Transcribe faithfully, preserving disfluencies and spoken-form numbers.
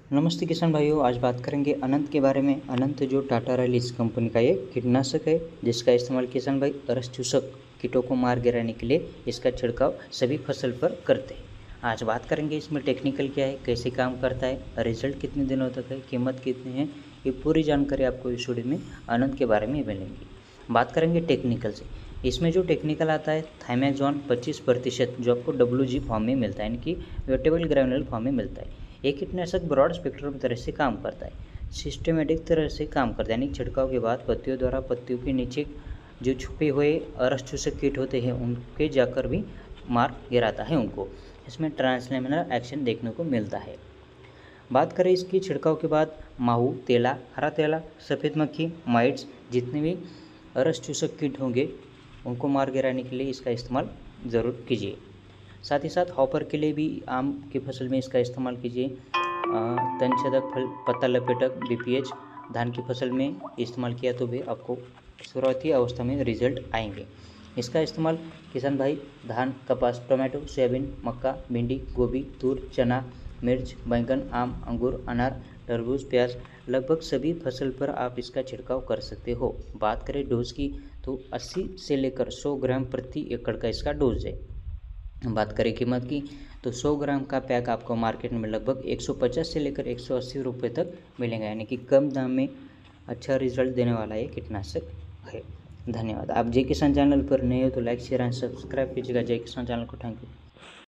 नमस्ते किसान भाइयों, आज बात करेंगे अनंत के बारे में। अनंत जो टाटा रैलीज कंपनी का ये कीटनाशक है, जिसका इस्तेमाल किसान भाई रस चूसक कीटों को मार गिराने के लिए इसका छिड़काव सभी फसल पर करते हैं। आज बात करेंगे इसमें टेक्निकल क्या है, कैसे काम करता है, रिजल्ट कितने दिनों तक है, कीमत कितनी है, ये पूरी जानकारी आपको इस वीडियो में अनंत के बारे में मिलेंगी। बात करेंगे टेक्निकल से। इसमें जो टेक्निकल आता है थाइमेक्सॉन पच्चीस प्रतिशत, जो आपको डब्ल्यू जी फॉर्म में मिलता है, यानी कि वेटेबल ग्रैनुलर फॉर्म में मिलता है। ये कीटनाशक ब्रॉड स्पेक्ट्रम तरह से काम करता है, सिस्टमेटिक तरह से काम करता है, यानी छिड़काव के बाद पत्तियों द्वारा पत्तियों के नीचे जो छुपे हुए रस चूसक कीट होते हैं उनके जाकर भी मार गिराता है उनको। इसमें ट्रांसलेमिनर एक्शन देखने को मिलता है। बात करें इसकी छिड़काव के बाद माहू, तेला, हरा तेला, सफ़ेद मक्खी, माइट्स, जितने भी रस चूसक कीट होंगे उनको मार गिराने के लिए इसका इस्तेमाल ज़रूर कीजिए। साथ ही साथ हॉपर के लिए भी आम की फसल में इसका इस्तेमाल कीजिए। तनछेदक, फल पत्ता लपेटक, बी पी एच धान की फसल में इस्तेमाल किया तो भी आपको शुरुआती अवस्था में रिजल्ट आएंगे। इसका इस्तेमाल किसान भाई धान, कपास, टोमेटो, सोयाबीन, मक्का, भिंडी, गोभी, तूर, चना, मिर्च, बैंगन, आम, अंगूर, अनार, तरबूज, प्याज, लगभग सभी फसल पर आप इसका छिड़काव कर सकते हो। बात करें डोज की तो अस्सी से लेकर सौ ग्राम प्रति एकड़ का इसका डोज है। बात करें कीमत की तो सौ ग्राम का पैक आपको मार्केट में लगभग एक सौ पचास से लेकर एक सौ अस्सी रुपये तक मिलेगा, यानी कि कम दाम में अच्छा रिजल्ट देने वाला ये कीटनाशक है। धन्यवाद। आप जय किसान चैनल पर नए हो तो लाइक, शेयर एंड सब्सक्राइब कीजिएगा। जय किसान चैनल को थैंक यू।